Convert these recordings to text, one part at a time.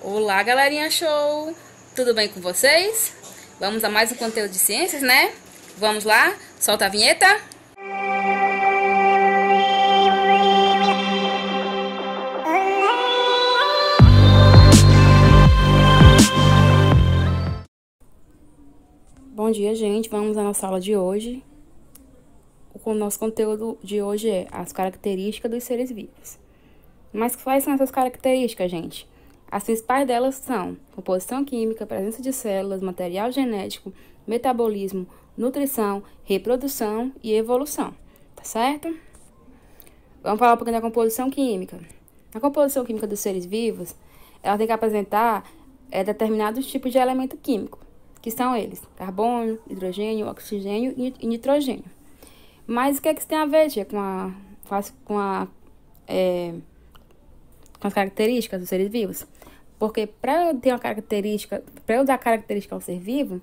Olá, galerinha show! Tudo bem com vocês? Vamos a mais um conteúdo de ciências, né? Vamos lá? Solta a vinheta! Bom dia, gente! Vamos à nossa aula de hoje. O nosso conteúdo de hoje é as características dos seres vivos. Mas quais são essas características, gente? As principais delas são composição química, presença de células, material genético, metabolismo, nutrição, reprodução e evolução, tá certo? Vamos falar um pouquinho da composição química. A composição química dos seres vivos, ela tem que apresentar determinados tipos de elemento químico, que são eles: carbono, hidrogênio, oxigênio e nitrogênio. Mas o que é que isso tem a ver, tia, com as características dos seres vivos? Porque para eu ter uma característica, para eu dar característica ao ser vivo,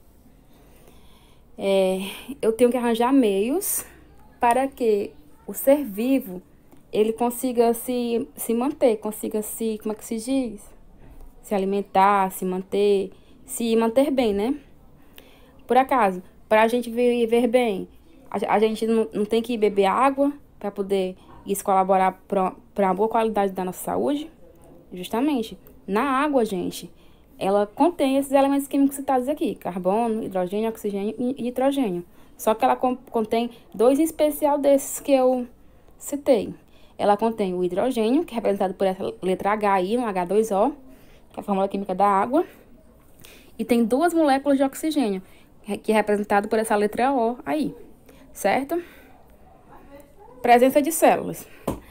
eu tenho que arranjar meios para que o ser vivo ele consiga se manter, consiga como é que se diz? Se alimentar, se manter bem, né? Por acaso, para a gente viver bem, a gente não tem que beber água para poder isso colaborar para uma boa qualidade da nossa saúde? Justamente. Na água, gente, ela contém esses elementos químicos citados aqui: carbono, hidrogênio, oxigênio e nitrogênio. Só que ela contém dois em especial desses que eu citei. Ela contém o hidrogênio, que é representado por essa letra H aí, um H2O, que é a fórmula química da água. E tem duas moléculas de oxigênio, que é representado por essa letra O aí, certo? Presença de células.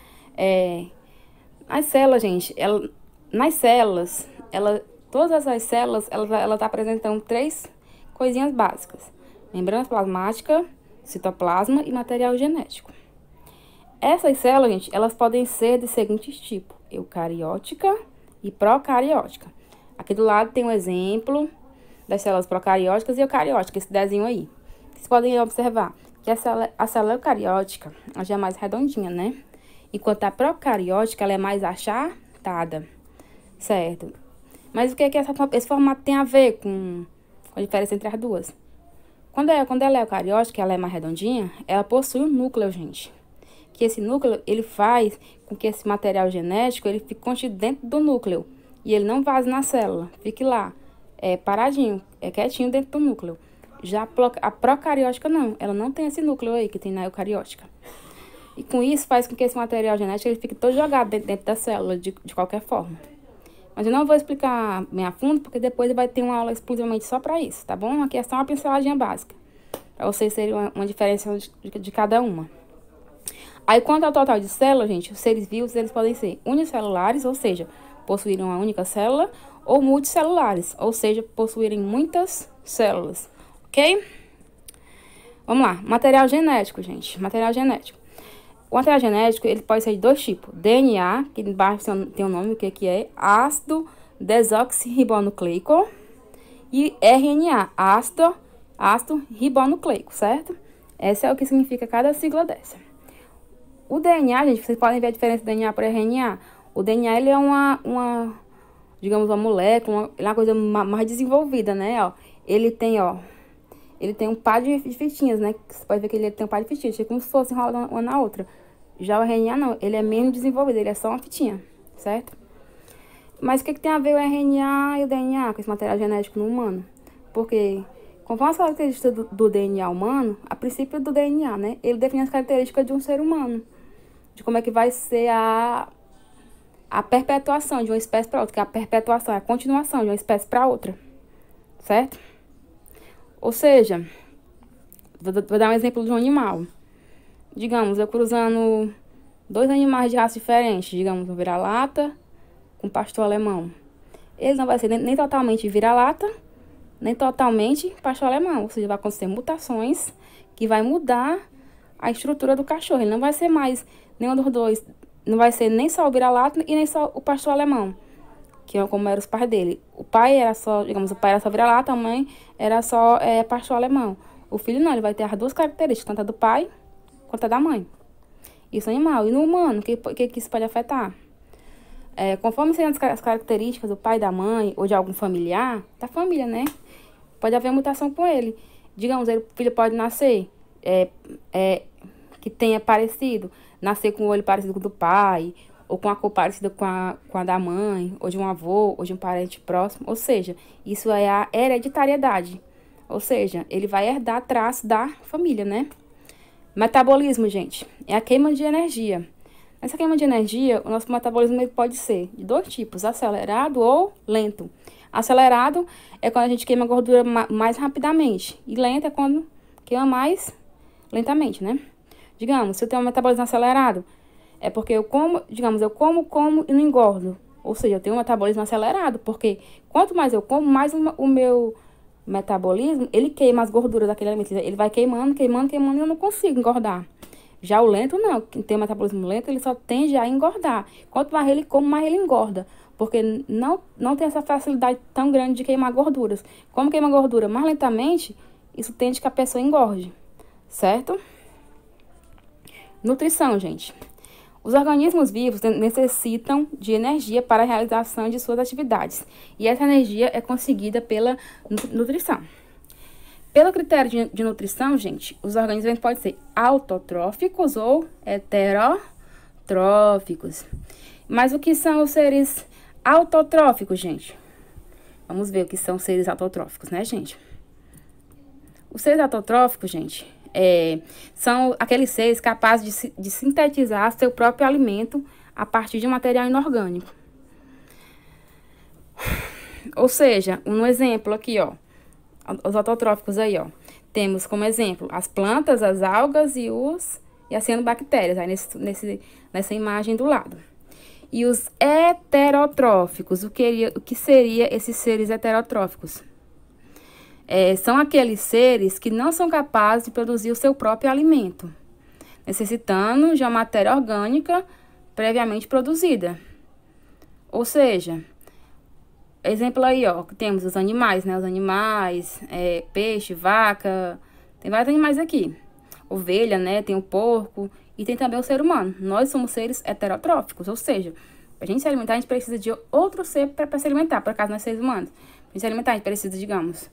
As células, gente, todas as células, ela tá apresentando três coisinhas básicas: membrana plasmática, citoplasma e material genético. Essas células, gente, elas podem ser de seguintes tipos: eucariótica e procariótica. Aqui do lado tem um exemplo das células procarióticas e eucarióticas, esse desenho aí. Vocês podem observar que a célula eucariótica, ela já é mais redondinha, né? Enquanto a procariótica, ela é mais achatada, certo? Mas o que é que esse formato tem a ver com a diferença entre as duas? Quando ela é eucariótica, ela é mais redondinha, ela possui um núcleo, gente. Que esse núcleo, ele faz com que esse material genético, ele fique contido dentro do núcleo. E ele não vaze na célula, fique lá, paradinho, quietinho dentro do núcleo. Já a procariótica não, ela não tem esse núcleo aí que tem na eucariótica. E com isso faz com que esse material genético ele fique todo jogado dentro da célula, de qualquer forma. Mas eu não vou explicar bem a fundo, porque depois vai ter uma aula exclusivamente só para isso, tá bom? Aqui é só uma pinceladinha básica, para vocês terem uma diferença de cada uma. Aí, quanto ao total de células, gente, os seres vivos eles podem ser unicelulares, ou seja, possuírem uma única célula, ou multicelulares, ou seja, possuírem muitas células, ok? Vamos lá, material genético, gente, material genético. O material genético, ele pode ser de dois tipos: DNA, que embaixo tem um nome, o que é? Ácido desoxirribonucleico. E RNA, ácido ribonucleico, certo? Esse é o que significa cada sigla dessa. O DNA, gente, vocês podem ver a diferença do DNA para RNA. O DNA, ele é digamos, uma molécula, ele é uma coisa mais desenvolvida, né? Ele tem um par de fitinhas, né? Você pode ver que ele tem um par de fitinhas, como se fosse enrolado uma na outra. Já o RNA não, ele é menos desenvolvido, ele é só uma fitinha, certo? Mas o que tem a ver o RNA e o DNA com esse material genético no humano? Porque, conforme as características do DNA humano, a princípio do DNA, né? Ele define as características de um ser humano, de como é que vai ser a perpetuação de uma espécie para outra, que a perpetuação é a continuação de uma espécie para outra, certo? Ou seja, vou dar um exemplo de um animal. Digamos, eu cruzando dois animais de raça diferente, digamos, um vira-lata com um pastor alemão. Ele não vai ser nem totalmente vira-lata, nem totalmente pastor alemão. Ou seja, vai acontecer mutações que vai mudar a estrutura do cachorro. Ele não vai ser mais nenhum dos dois. Não vai ser nem só o vira-lata e nem só o pastor alemão, que é como eram os pais dele. O pai era só vira-lata, a mãe era só pastor alemão. O filho não, ele vai ter as duas características, tanto a do pai quanto a da mãe. Isso é animal. E no humano, o que isso pode afetar? conforme sejam as características do pai, da mãe ou de algum familiar, da família, né? Pode haver mutação com ele. Digamos, o filho pode nascer que tenha parecido, nascer com o olho parecido com o do pai, ou com a cor parecida com a da mãe, ou de um avô, ou de um parente próximo. Ou seja, isso é a hereditariedade. Ou seja, ele vai herdar traços da família, né? Metabolismo, gente, é a queima de energia. Nessa queima de energia, o nosso metabolismo ele pode ser de dois tipos, acelerado ou lento. Acelerado é quando a gente queima a gordura mais rapidamente. E lento é quando queima mais lentamente, né? Digamos, se eu tenho um metabolismo acelerado, é porque eu como e não engordo. Ou seja, eu tenho um metabolismo acelerado, porque quanto mais eu como, mais o meu metabolismo, ele queima as gorduras daquele alimento. Ele vai queimando, e eu não consigo engordar. Já o lento, não. Quem tem um metabolismo lento, ele só tende a engordar. Quanto mais ele come, mais ele engorda. Porque não tem essa facilidade tão grande de queimar gorduras. Como queima gordura mais lentamente, isso tende que a pessoa engorde. Certo? Nutrição, gente. Os organismos vivos necessitam de energia para a realização de suas atividades. E essa energia é conseguida pela nutrição. Pelo critério de nutrição, gente, os organismos podem ser autotróficos ou heterotróficos. Mas o que são os seres autotróficos, gente? Vamos ver o que são seres autotróficos, né, gente? Os seres autotróficos, gente, são aqueles seres capazes de sintetizar seu próprio alimento a partir de um material inorgânico. Ou seja, um exemplo aqui, ó. Os autotróficos aí, ó. Temos como exemplo as plantas, as algas e as cianobactérias, aí nessa imagem do lado. E os heterotróficos, o que seria esses seres heterotróficos? São aqueles seres que não são capazes de produzir o seu próprio alimento, necessitando de uma matéria orgânica previamente produzida. Ou seja, exemplo aí, ó, temos os animais, né? Os animais, peixe, vaca, tem vários animais aqui. Ovelha, né? Tem o porco e tem também o ser humano. Nós somos seres heterotróficos, ou seja, pra gente se alimentar, a gente precisa de outro ser para se alimentar, por acaso nós seres humanos. Pra gente se alimentar, a gente precisa, digamos,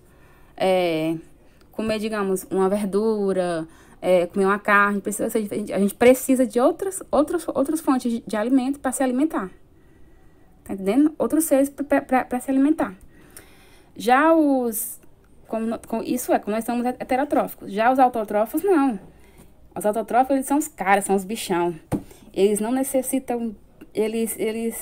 comer, digamos, uma verdura, comer uma carne, a gente precisa de outras fontes de alimento para se alimentar. Tá entendendo? Outros seres para se alimentar. Já como nós somos heterotróficos. Já os autotróficos, não. Os autotróficos, eles são os caras, são os bichão. Eles não necessitam, eles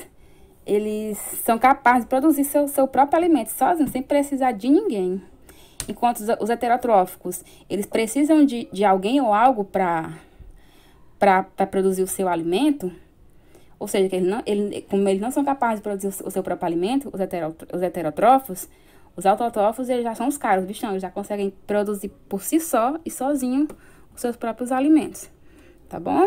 são capazes de produzir seu próprio alimento sozinhos, sem precisar de ninguém. Enquanto os heterotróficos, eles precisam de alguém ou algo para produzir o seu alimento. Ou seja, como eles não são capazes de produzir o seu próprio alimento, os heterotróficos, os autotróficos, eles já são os caras, os bichão, eles já conseguem produzir por si só e sozinho os seus próprios alimentos. Tá bom?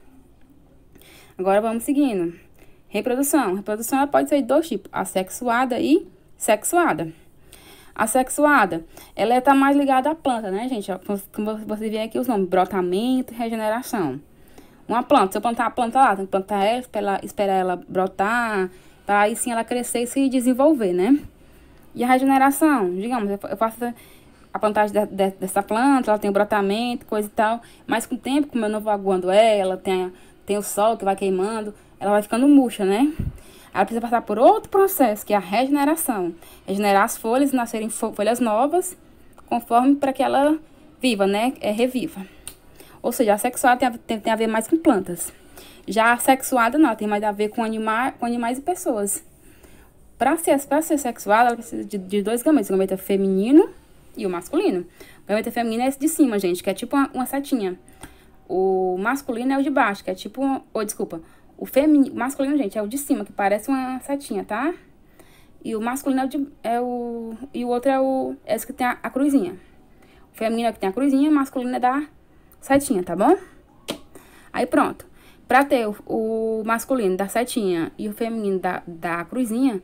Agora vamos seguindo. Reprodução. Reprodução ela pode ser de dois tipos, assexuada e sexuada. A sexuada, ela está mais ligada à planta, né, gente? Como você vê aqui os nomes, brotamento e regeneração. Uma planta, se eu plantar a planta lá, tem que plantar ela, esperar ela brotar, para aí sim ela crescer e se desenvolver, né? E a regeneração, digamos, eu faço a plantagem dessa planta, ela tem o brotamento, coisa e tal, mas com o tempo, como eu não vou aguando ela, tem o sol que vai queimando, ela vai ficando murcha, né? Ela precisa passar por outro processo, que é a regeneração. Regenerar as folhas e nascerem folhas novas, conforme para que ela viva, né? Reviva. Ou seja, a sexuada tem a ver mais com plantas. Já a sexuada não, tem mais a ver com animais e pessoas. Para ser sexuada, ela precisa de dois gametas, o gameta feminino e o masculino. O gameta feminino é esse de cima, gente, que é tipo uma setinha. O masculino é o de baixo, que é tipo... o masculino, gente, é o de cima, que parece uma setinha, tá? E o masculino e o outro é esse que tem a cruzinha. O feminino é o que tem a cruzinha, o masculino é da setinha, tá bom? Aí pronto. Pra ter o masculino da setinha e o feminino da cruzinha,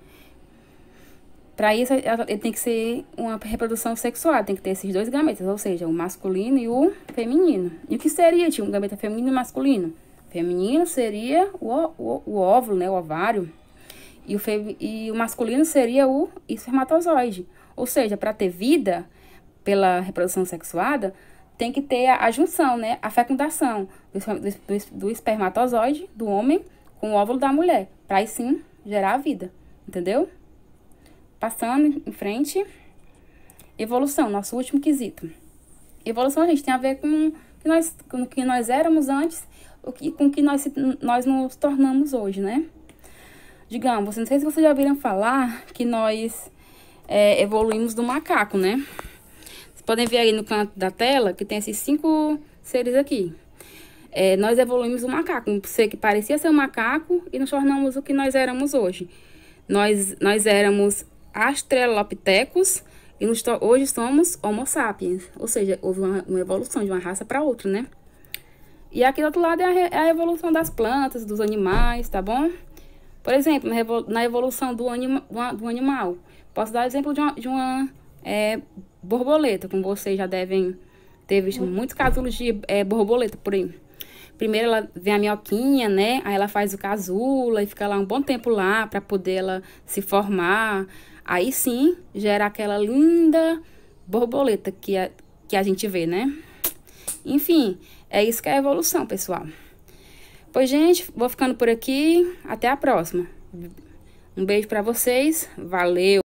pra isso ele tem que ser uma reprodução sexual, tem que ter esses dois gametas, ou seja, o masculino e o feminino. E o que seria, tipo, um gameta feminino e masculino? Feminino seria o óvulo, né, o ovário. e o masculino seria o espermatozoide. Ou seja, para ter vida pela reprodução sexuada, tem que ter a junção, né? A fecundação do espermatozoide do homem com o óvulo da mulher, para aí sim gerar a vida, entendeu? Passando em frente, evolução, nosso último quesito. Evolução, gente, tem a ver com o que nós éramos antes, com o que nós nos tornamos hoje, né? Digamos, não sei se vocês já ouviram falar que nós evoluímos do macaco, né? Vocês podem ver aí no canto da tela que tem esses 5 seres aqui. Nós evoluímos do macaco, um ser que parecia ser um macaco e nos tornamos o que nós éramos hoje. Nós éramos Australopithecus e hoje somos Homo sapiens. Ou seja, houve uma evolução de uma raça para outra, né? E aqui do outro lado é a evolução das plantas, dos animais, tá bom? Por exemplo, na evolução do animal, posso dar exemplo de uma borboleta, como vocês já devem ter visto muitos casulos de borboleta por aí. Primeiro ela vem a minhoquinha, né? Aí ela faz o casulo e fica lá um bom tempo lá para poder ela se formar. Aí sim gera aquela linda borboleta que a gente vê, né? Enfim, é isso que é a evolução, pessoal. Pois, gente, vou ficando por aqui. Até a próxima. Um beijo para vocês. Valeu!